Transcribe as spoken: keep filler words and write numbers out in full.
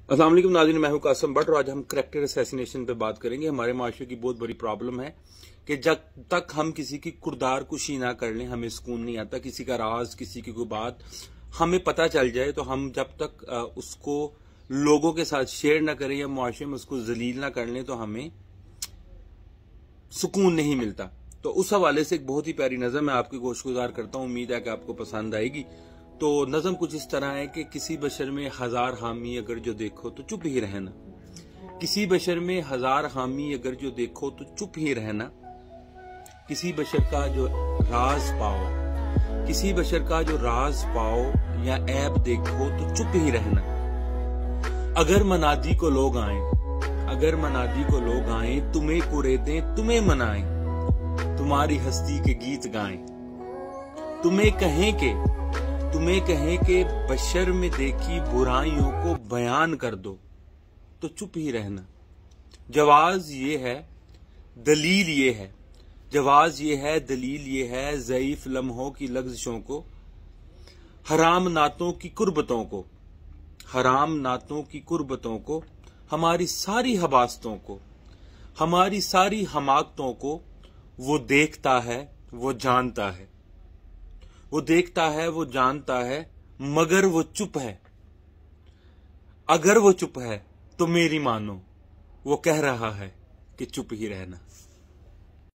अस्सलाम वालेकुम नाज़रीन, मैं हूं कासिम भट्ट और आज हम करैक्टर असैसिनेशन पे बात करेंगे। हमारे माशरे की बहुत बड़ी प्रॉब्लम है कि जब तक हम किसी की कुर्दार कुशी ना कर लें हमें सुकून नहीं आता। किसी का राज, किसी की कोई बात हमें पता चल जाए तो हम जब तक उसको लोगों के साथ शेयर ना करें या माशरे में उसको जलील ना कर लें तो हमें सुकून नहीं मिलता। तो उस हवाले से एक बहुत ही प्यारी नज़म मैं आपकी गोशगुजार करता हूँ, उम्मीद है कि आपको पसंद आएगी। तो नज़म कुछ इस तरह है कि किसी बशर में हजार हामी अगर जो देखो तो चुप ही रहना। किसी बशर में हजार हामी अगर जो देखो तो चुप ही रहना। किसी बशर का जो राज पाओ, किसी बशर का जो राज पाओ या ऐब देखो तो चुप ही रहना। अगर मनादी को लोग आए, अगर मनादी को लोग आए, तुम्हें कुरेदें तुम्हें मनाएं, तुम्हारी हस्ती के गीत गाएं। तुम्हें कहें के तुम्हें कहें कि बशर में देखी बुराइयों को बयान कर दो तो चुप ही रहना। जवाज ये है, दलील ये है, जवाज ये है, दलील ये है, ज़ईफ लम्हों की लग़ज़िशों को, हराम नातों की कुर्बतों को, हराम नातों की कुर्बतों को, हमारी सारी हबास्तों को, हमारी सारी हमाकतों को वो देखता है, वो जानता है। वो देखता है, वो जानता है, मगर वो चुप है। अगर वो चुप है तो मेरी मानो, वो कह रहा है कि चुप ही रहना।